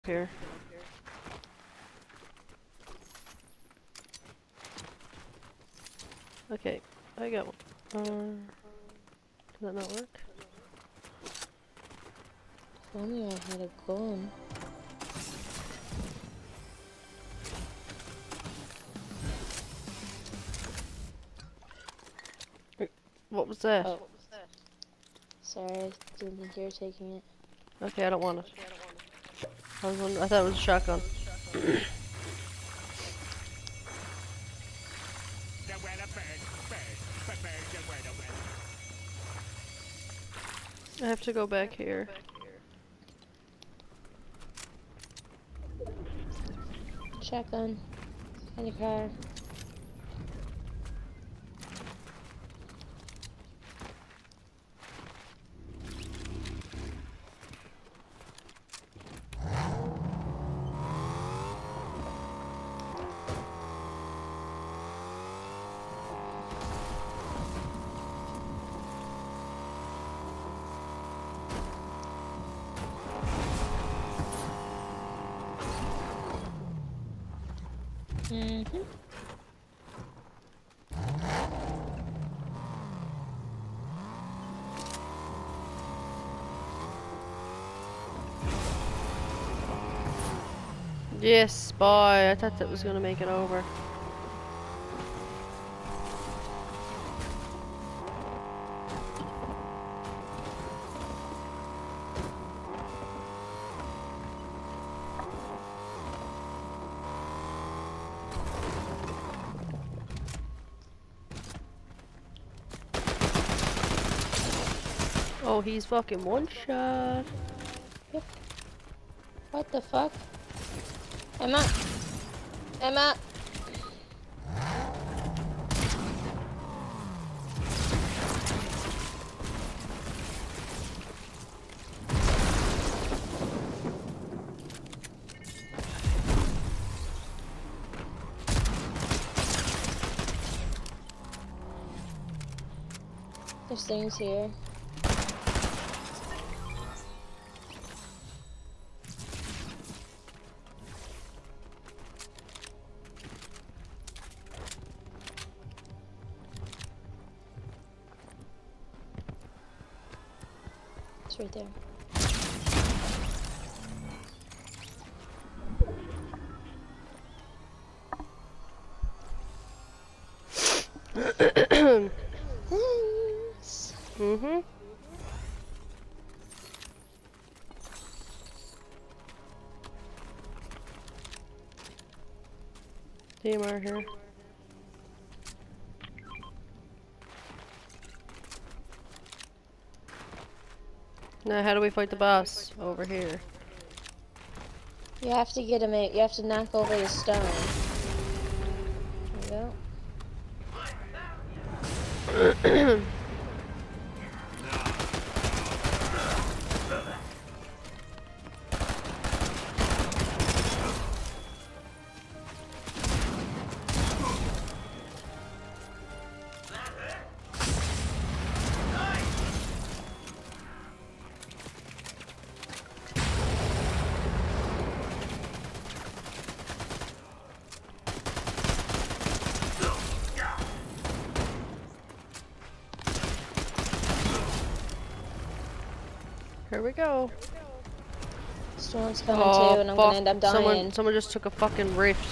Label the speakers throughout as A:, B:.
A: Here. Okay, I got one. Does that not work?
B: If only I had a gun.
A: What was that?
B: Oh, sorry, I didn't think you were taking it.
A: Okay, I don't want it. I thought it was a shotgun. I have to go back here.
B: Shotgun. In the car. Mm-hmm.
A: Yes, boy. I thought that was gonna make it over. Oh, he's fucking one shot.
B: Yep. What the fuck? Emma! Emma! There's things here. It's right there. Thanks.
A: Mm-hmm. DMR here. Now, how do we fight the boss? Over here.
B: You have to get him. You have to knock over the stone. There you go.
A: Here we go.
B: Storm's coming
A: Oh,
B: too, and I'm
A: fuck.
B: gonna end up dying.
A: Someone just took a fucking rift.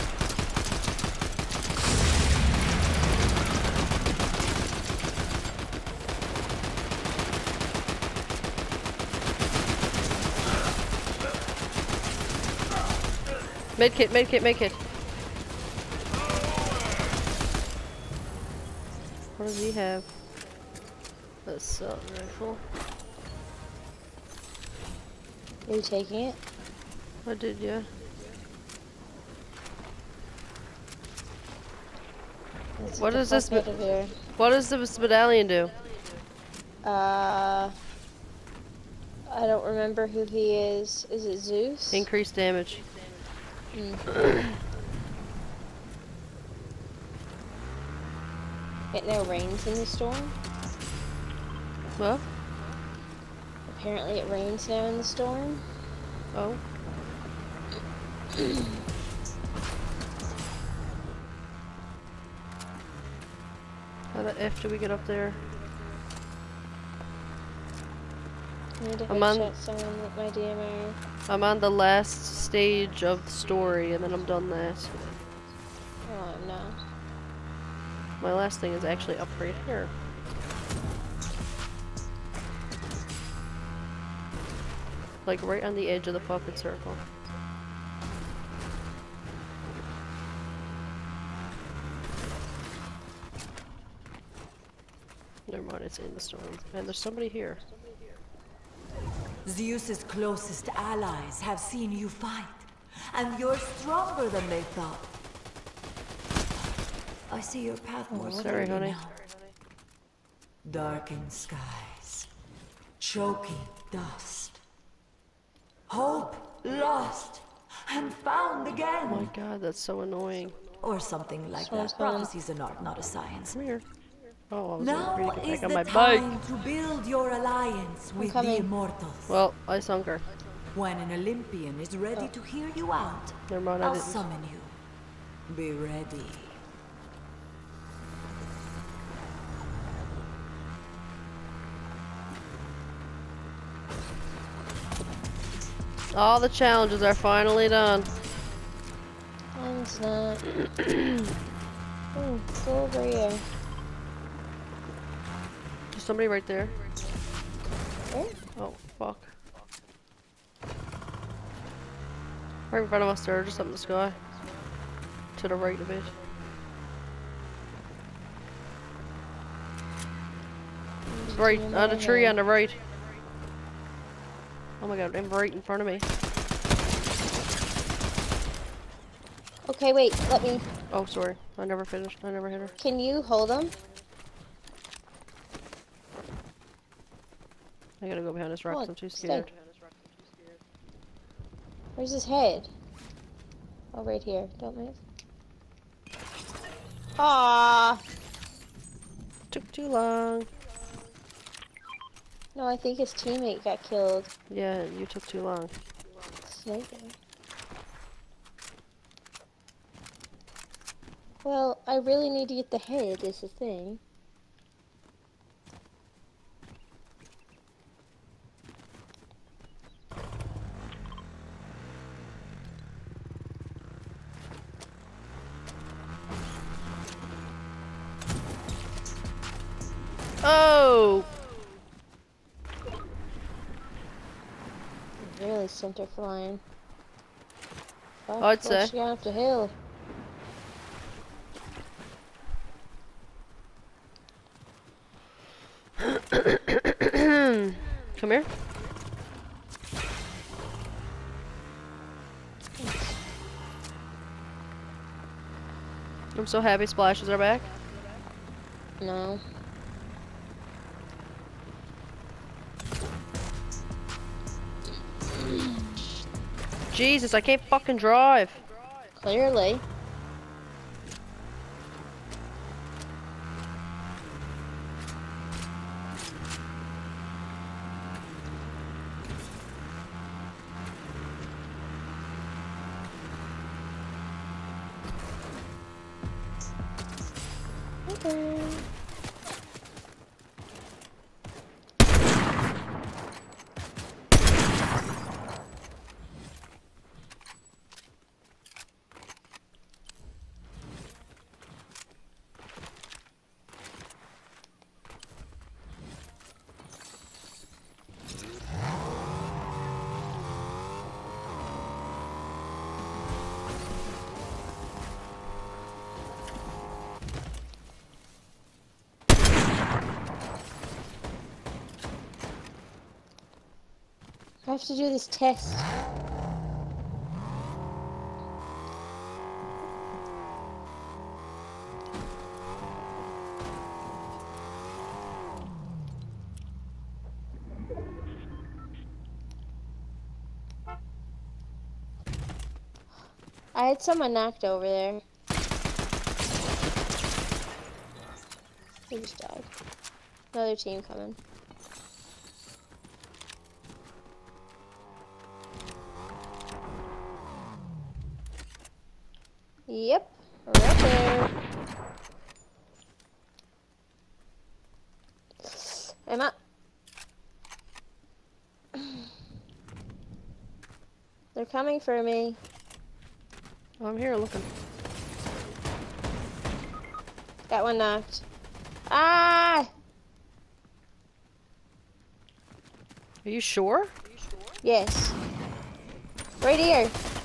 A: Medkit, medkit, medkit. What does he have? Assault rifle.
B: Are you taking it?
A: I did, yeah. What does this? What does this medallion do?
B: I don't remember who he is. Is it Zeus?
A: Increased damage.
B: It now rains in the storm.
A: Well?
B: Apparently it rains now in the storm.
A: Oh. How the F do we get up there?
B: I need to
A: I'm on-
B: headshot someone with my DMR.
A: I'm on the last stage of the story, and then I'm done that.
B: Oh no.
A: My last thing is actually up right here. Like right on the edge of the fucking circle. Never mind, it's in the storm. And there's somebody here.
C: Zeus's closest allies have seen you fight, and you're stronger than they thought. I see your path more
A: Sorry,
C: clearly
A: honey.
C: now. Darkened skies, choking dust, hope lost and found
A: Oh
C: again.
A: my god, that's so annoying.
C: Or something like
B: Someone's
C: that.
B: coming.
C: Prophecy's an art, not a science.
A: Come here. Oh, I was
C: Now
A: ready to get
C: is
A: back on
C: the
A: my bike.
C: time to build your alliance with the
B: coming.
C: immortals.
A: Well, I sunk her.
C: When an Olympian is ready to hear you out,
A: Never mind, I
C: I'll
A: didn't.
C: summon you. Be ready.
A: All the challenges are finally done.
B: And it's not. Oh, go over here.
A: There's somebody right there.
B: Where?
A: Oh, fuck. Right in front of us there, just up in the sky. To the right a bit. Right, on the tree on the right. Oh my god, right in front of me.
B: Okay, wait, let me.
A: Oh, sorry. I never finished. I never hit her.
B: Can you hold him?
A: I gotta go behind this rock 'cause I'm too
B: Stay.
A: scared.
B: Where's his head? Oh, right here. Don't move. Ah!
A: Took too long.
B: No, I think his teammate got killed.
A: Yeah, you took too long.
B: Sniper. Well, I really need to get the head, is the thing.
A: Oh!
B: Really center flying. Fuck,
A: I'd say.
B: She got up the hill.
A: Come here. I'm so happy splashes are back.
B: No.
A: Jesus, I can't fucking drive.
B: Clearly. Okay. I have to do this test. I had someone knocked over there. He just died. Another team coming. Yep, right there. Emma. They're coming for me.
A: I'm here looking.
B: Got one knocked. Ah!
A: Are you sure?
B: Yes. Right here.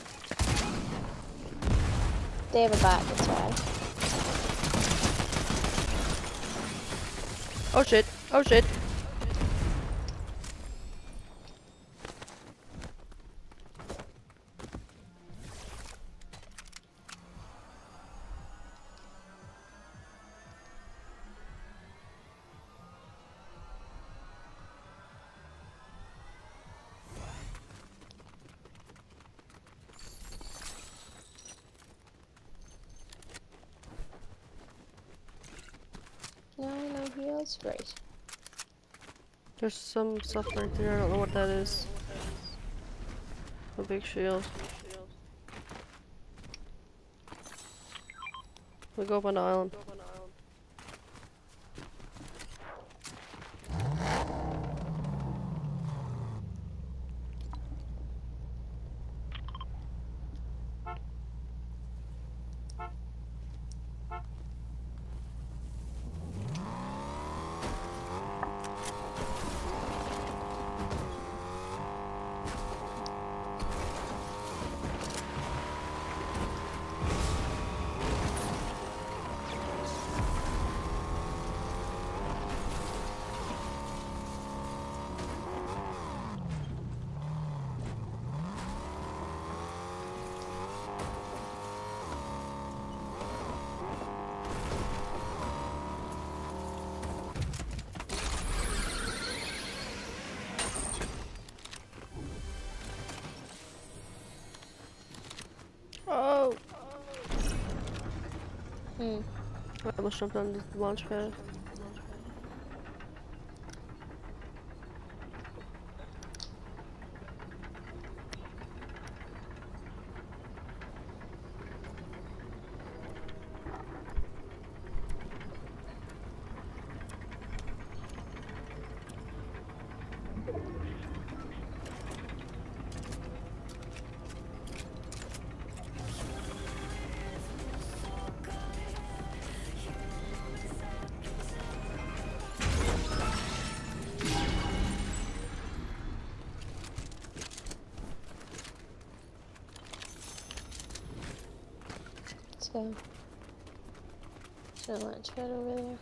B: They have a bot, that's why.
A: Oh shit. Oh shit.
B: No heals? Great.
A: There's some stuff right there. I don't know what that is. A big shield. We go up on the island. Oh! I almost jumped on the launch pad.
B: Let's go. There's no launch pad over there.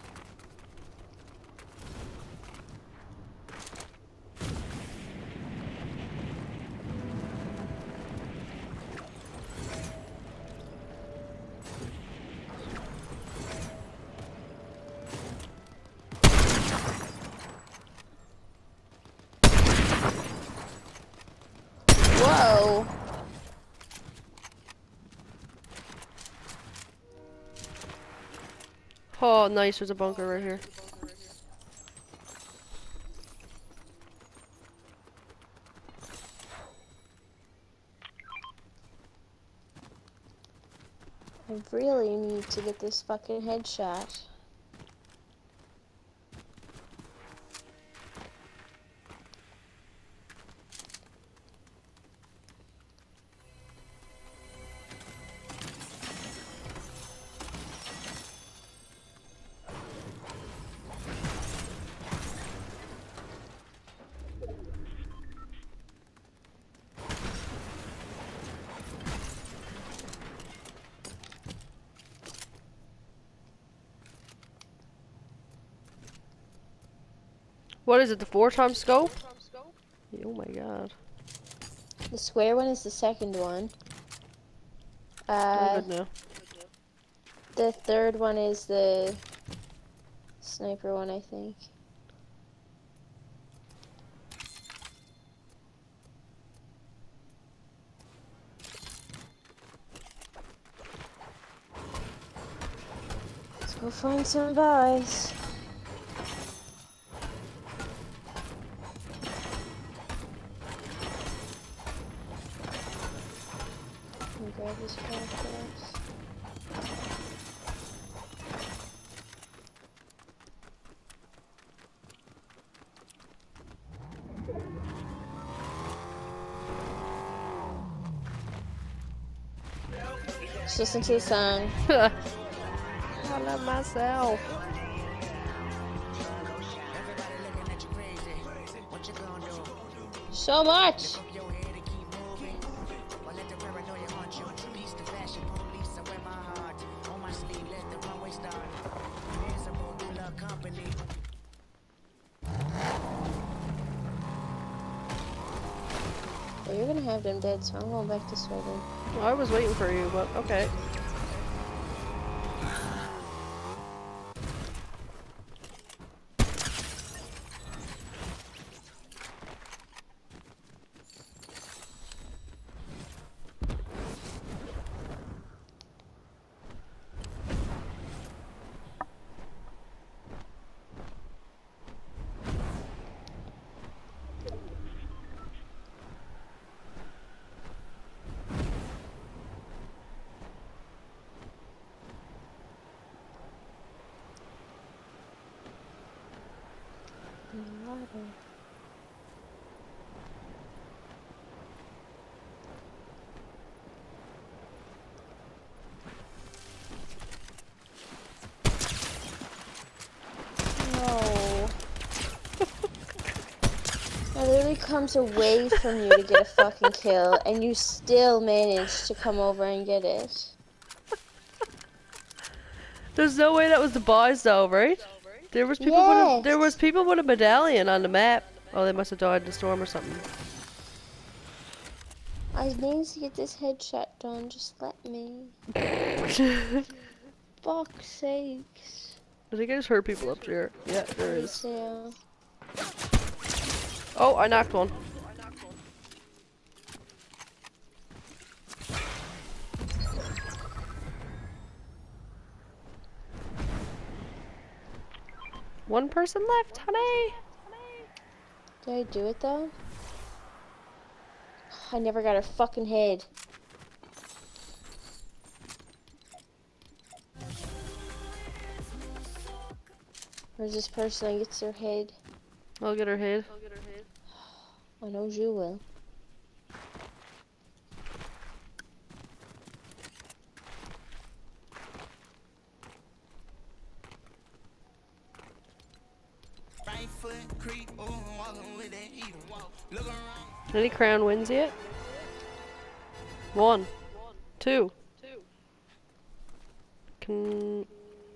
B: Whoa!
A: Oh, nice. There's a bunker right here.
B: I really need to get this fucking headshot.
A: What is it? The 4x scope? Oh my god.
B: The square one is the second one.
A: I'm good now.
B: The third one is the sniper one, I think. Let's go find some buys. Grab this backpacks. Just listen to the song.
A: I love myself.
B: So much! Well, you're gonna have them dead, so I'm going back this way then.
A: Well, I was waiting for you, but okay.
B: No. I literally comes away from you to get a fucking kill, and you still managed to come over and get it.
A: There's no way that was the boys though, right? There was people
B: Yes.
A: there was people with a medallion on the map. Oh, they must have died in the storm or something.
B: I need to get this headshot done, just let me. Fuck's sakes.
A: I think I just heard people up there. Yeah, there is.
B: Yeah.
A: Oh, I knocked one. One person left, honey.
B: Did I do it though? I never got her fucking head. Where's this person that gets her head?
A: I'll get her head.
B: I know you will.
A: Any crown wins yet? 1, 2. Can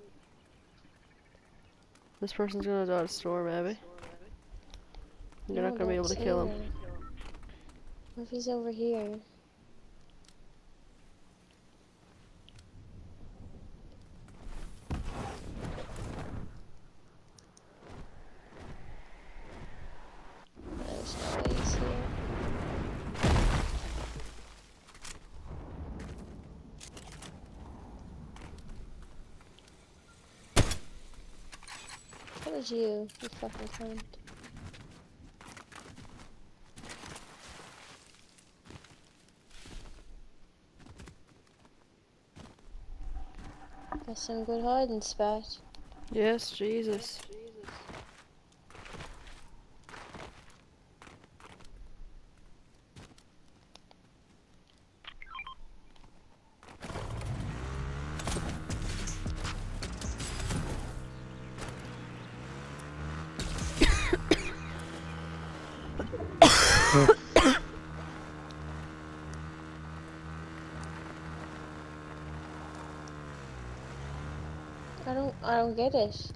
A: this person's gonna die of storm, maybe? You're not gonna be able to kill him.
B: What if he's over here? There's no way he's here. What is you fucking cunt? That's some good hiding spot.
A: Yes, Jesus.
B: I don't get it.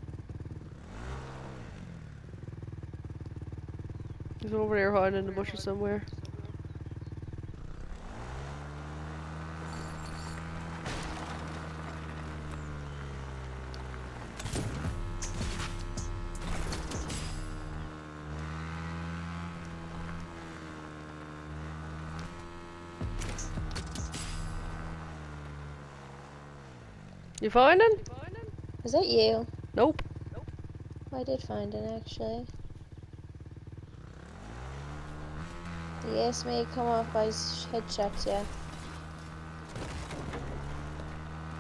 A: He's over there hiding in the bushes somewhere. You find him?
B: Is that you?
A: Nope.
B: I did find it actually. Yes, may come off by his headshots, yeah.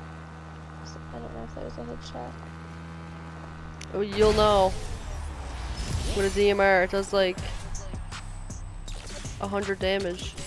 B: I don't know if that was a headshot.
A: Oh, you'll know. With a DMR, it does like 100 damage.